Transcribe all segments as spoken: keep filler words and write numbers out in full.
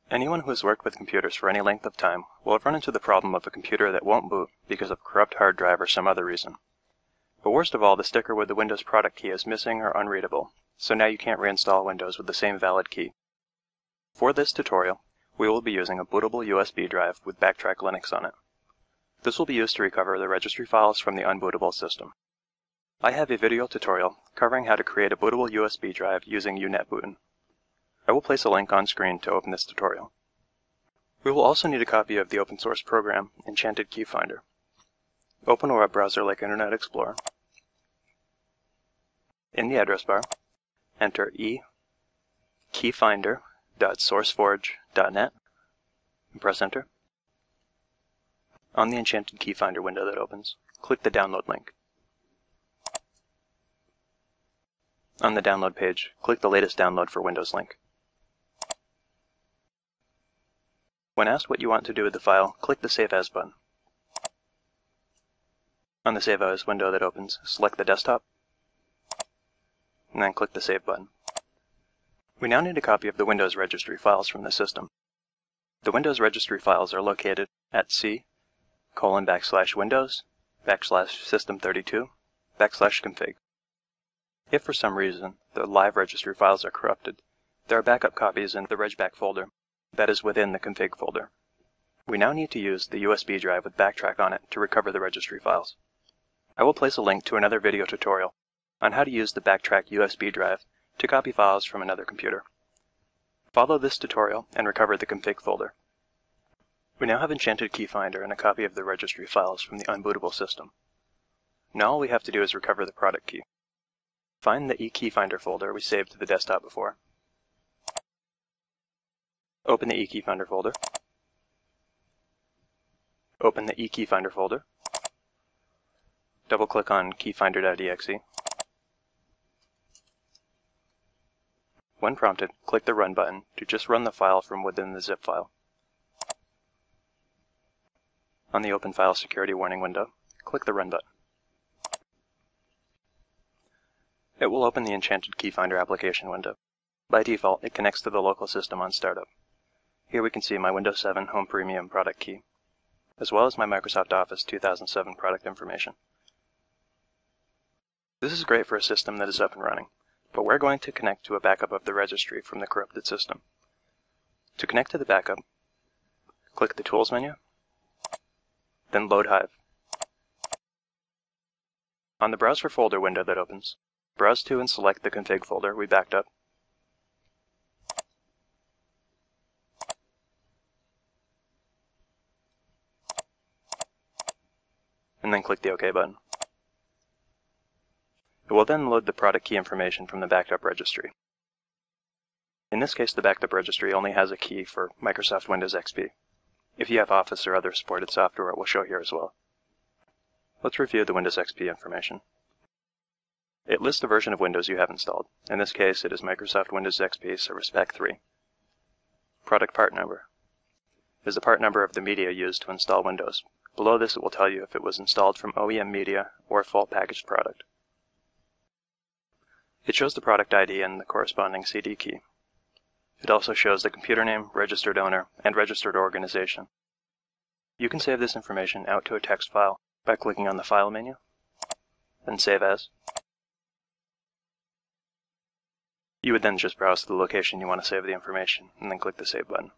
Anyone who has worked with computers for any length of time will have run into the problem of a computer that won't boot because of corrupt hard drive or some other reason. But worst of all, the sticker with the Windows product key is missing or unreadable, so now you can't reinstall Windows with the same valid key. For this tutorial, we will be using a bootable U S B drive with BackTrack Linux on it. This will be used to recover the registry files from the unbootable system. I have a video tutorial covering how to create a bootable U S B drive using unetbootin. I will place a link on screen to open this tutorial. We will also need a copy of the open source program Enchanted KeyFinder. Open a web browser like Internet Explorer. In the address bar, enter e keyfinder dot sourceforge dot net and press enter. On the Enchanted KeyFinder window that opens, click the download link. On the download page, click the latest download for Windows link. When asked what you want to do with the file, click the Save As button. On the Save As window that opens, select the desktop, and then click the Save button. We now need a copy of the Windows registry files from the system. The Windows registry files are located at c colon backslash windows backslash system32 backslash config. If for some reason the live registry files are corrupted, there are backup copies in the regback folder that is within the config folder. We now need to use the U S B drive with BackTrack on it to recover the registry files. I will place a link to another video tutorial on how to use the BackTrack U S B drive to copy files from another computer. Follow this tutorial and recover the config folder. We now have Enchanted KeyFinder and a copy of the registry files from the unbootable system. Now all we have to do is recover the product key. Find the eKeyFinder folder we saved to the desktop before. Open the eKeyFinder folder. Open the eKeyFinder folder. Double-click on keyfinder dot E X E. When prompted, click the Run button to just run the file from within the zip file. On the Open File Security Warning window, click the Run button. It will open the Enchanted KeyFinder application window. By default, it connects to the local system on startup. Here we can see my Windows seven Home Premium product key, as well as my Microsoft Office two thousand seven product information. This is great for a system that is up and running, but we're going to connect to a backup of the registry from the corrupted system. To connect to the backup, click the Tools menu, then Load Hive. On the Browse for Folder window that opens, browse to and select the config folder we backed up. And then click the OK button. It will then load the product key information from the backed up registry. In this case, the backed up registry only has a key for Microsoft Windows X P. If you have Office or other supported software, it will show here as well. Let's review the Windows X P information. It lists the version of Windows you have installed. In this case, it is Microsoft Windows X P Service Pack three. Product part number is the part number of the media used to install Windows. Below this, it will tell you if it was installed from O E M media or full packaged product. It shows the product I D and the corresponding C D key. It also shows the computer name, registered owner, and registered organization. You can save this information out to a text file by clicking on the File menu, then Save As. You would then just browse to the location you want to save the information, and then click the Save button.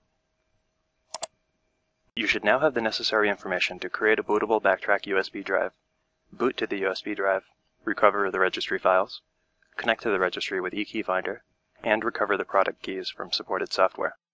You should now have the necessary information to create a bootable BackTrack U S B drive, boot to the U S B drive, recover the registry files, connect to the registry with eKeyFinder, and recover the product keys from supported software.